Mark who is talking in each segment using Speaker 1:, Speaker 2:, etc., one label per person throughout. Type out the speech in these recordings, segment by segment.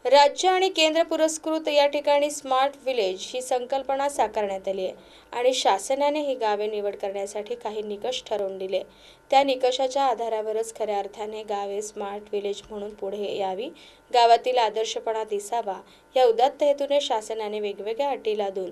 Speaker 1: राज्य आणि केंद्र पुरस्कृत या ठिकाणी स्मार्ट विलेज ही संकल्पना साकारण्यात आली आहे आणि शासनाने ही गावे निवड करण्यासाठी काही निकष ठरवून दिले। त्या निकषाच्या आधारावरच खऱ्या अर्थाने गावे स्मार्ट विलेज म्हणून पुढे यावी, गावातील आदर्शपणा दिसावा या उदात्त हेतूने शासनाने वेगवेगळ्या अटी लादून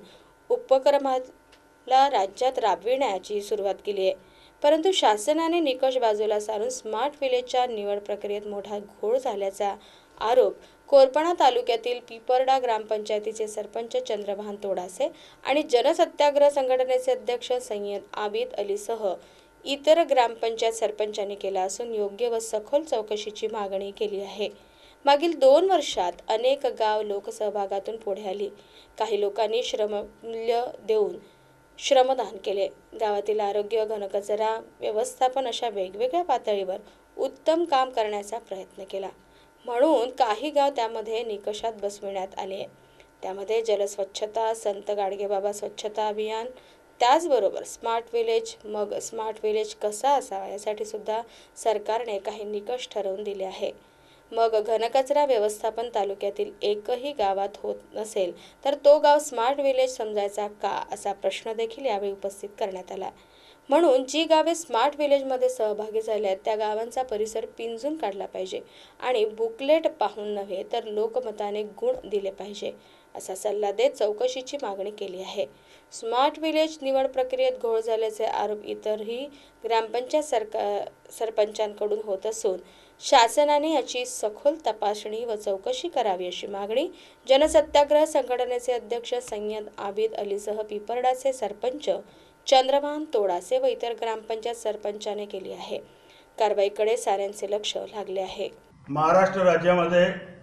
Speaker 1: उपक्रमाला राज्यात राबविण्याची सुरुवात केली आहे। परंतु शासनाने निकष बाजूला सारून स्मार्ट विलेजच्या निवड प्रक्रियेत मोठा घोळ झाल्याचा आरोप कोरपणा तालुक्यातील पिपरडा ग्रामपंचायतीचे सरपंच चंद्रभान तोडासे आणि जनसत्याग्रह संघटनेचे अध्यक्ष सय्यद आबिद अलीसह इतर ग्रामपंचायत सरपंचांनी केला असून योग्य व सखोल चौकशीची मागणी केली आहे। मागील 2 वर्षात अनेक गाव लोकसहभागातून पुढे आली। काही लोकांनी श्रममूल्य देऊन श्रमदान केले। गावातील आरोग्य, घनकचरा व्यवस्थापन अशा वेगवेगळ्या पातळीवर उत्तम काम करण्याचा प्रयत्न केला, म्हणून काही गाव त्यामध्ये निकषात बसविण्यात आले। त्यामध्ये जलस्वच्छता, संत गाडगेबाबा स्वच्छता अभियान, त्याचबरोबर स्मार्ट विलेज। मग स्मार्ट विलेज कसा असावा यासाठी सुद्धा सरकारने काही निकष ठरवून दिले आहे। मग घनकचरा व्यवस्थापन तालुक्यातील एकही गावात होत नसेल तर तो गाव स्मार्ट विलेज समजायचा का, असा प्रश्न देखील यावेळी उपस्थित करण्यात आला। म्हणून जी गावे स्मार्ट विलेजमध्ये सहभागी झाले आहेत त्या गावांचा परिसर पिंजून काढला पाहिजे आणि बुकलेट पाहून नव्हे तर लोकमताने गुण दिले पाहिजे, असा सल्ला देत चौकशीची मागणी केली आहे। स्मार्ट विलेज निवड प्रक्रियेत घोळ झाल्याचे आरोप इतरही ग्रामपंचायत सरपंचांकडून होत असून शासनाने याची सखोल तपासणी व चौकशी करावी अशी मागणी जनसत्याग्रह संघटनेचे अध्यक्ष सय्यद आबिद अलीसह पिपरडाचे सरपंच चंद्रभान तोडासे व इतर ग्रामपंचायत सरपंचाने केली आहे। कारवाईकडे साऱ्यांचे लक्ष लागले आहे।
Speaker 2: महाराष्ट्र राज्यामध्ये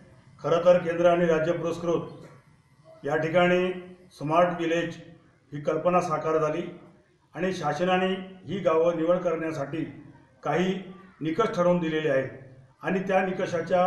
Speaker 2: खरं तर केंद्र आणि राज्य पुरस्कृत या ठिकाणी स्मार्ट विलेज ही कल्पना साकार झाली आणि शासनाने ही गावं निवड करण्यासाठी काही निकष ठरवून दिलेले आहेत आणि त्या निकषाच्या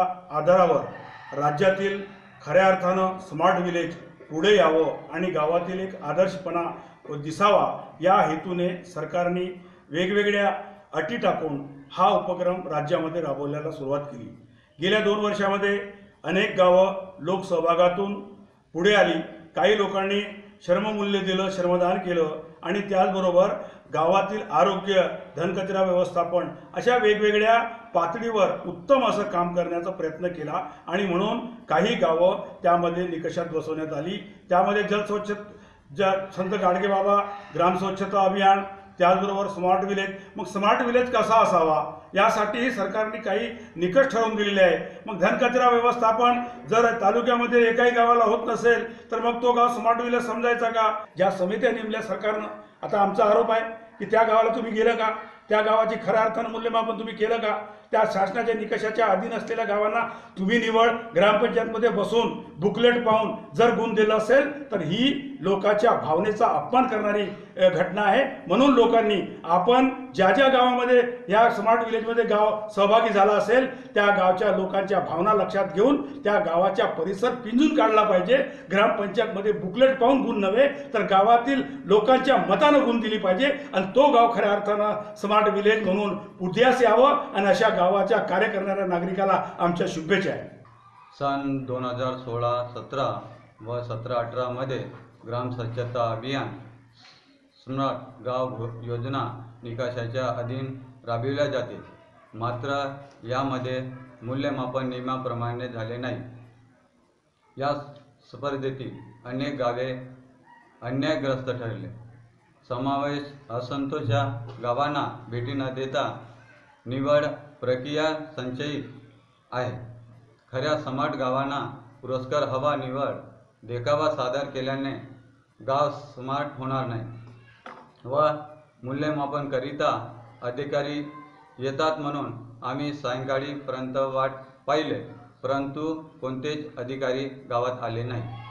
Speaker 2: आधारावर राज्यातील खऱ्या अर्थानं स्मार्ट विलेज पुढे यावं आणि गावातील एक आदर्शपणा दिसावा या हेतूने सरकारने वेगवेगळ्या अटी टाकून हा उपक्रम राज्यामध्ये राबवण्याला सुरुवात केली। गेल्या 2 वर्षामध्ये अनेक गावं लोकसहभागातून पुढे आली। काही लोकांनी श्रममूल्य दिलं, श्रमदान केलं आणि त्याचबरोबर गावातील आरोग्य, घनकचरा व्यवस्थापन अशा वेगवेगळ्या पातळीवर उत्तम असं काम करण्याचा प्रयत्न केला आणि म्हणून काही गावं त्यामध्ये निकषात बसवण्यात आली। त्यामध्ये संत गाडगेबाबा ग्राम स्वच्छता अभियान, त्याचबरोबर स्मार्ट विलेज। मग स्मार्ट विलेज कसा असावा यासाठी सरकारने काही निकष ठरवून दिलेले आहे। मग घनकचरा व्यवस्थापन जर तालुक्यामध्ये एकाही गावाला होत नसेल तर मग तो गाव स्मार्ट विलेज समजायचा का? ज्या समित्या नेमल्या सरकारनं, आता आमचा आरोप आहे की त्या गावाला तुम्ही गेलं का? त्या गावाची खऱ्या अर्थानं मूल्यमापन तुम्ही केलं का? त्या शासनाच्या निकषाच्या अधीन असलेल्या गावांना तुम्ही निवड ग्रामपंचायतमध्ये बसून बुकलेट पाहून जर गुण दिला असेल तर ही लोकांच्या भावनेचा अपमान करणारी घटना आहे। म्हणून लोकांनी आपण ज्या ज्या गावामध्ये या स्मार्ट विलेजमध्ये गाव सहभागी झाला असेल त्या गावच्या लोकांच्या भावना लक्षात घेऊन त्या गावाच्या परिसर पिंजून काढला पाहिजे। ग्रामपंचायतमध्ये बुकलेट पाहून गुण नव्हे तर गावातील लोकांच्या मतानं गुण दिली पाहिजे आणि तो गाव खऱ्या अर्थानं स्मार्ट विलेज म्हणून पुढ्यास यावं आणि अशा गावाच्या कार्य करणाऱ्या नागरिकाला आमच्या शुभेच्छा आहेत।
Speaker 3: सन 2016-17 व 17-18 मध्ये ग्राम स्वच्छता अभियान स्मार्ट गाव योजना निकषाच्या अधीन राबविल्या जाते, मात्र यामध्ये मूल्यमापन नियमाप्रमाणे झाले नाही। या स्पर्धेतील अनेक गावे अन्यायग्रस्त ठरले। समावेश असंतोषच्या गावांना भेटी न देता निवड प्रक्रिया संचयित आहे। खऱ्या स्मार्ट गावांना पुरस्कार हवा, निवड देखावा सादर केल्याने गाव स्मार्ट होणार नाही व मूल्यमापनकरिता अधिकारी येतात म्हणून आम्ही सायंकाळीपर्यंत वाट पाहिली, परंतु कोणतेच अधिकारी गावात आले नाही।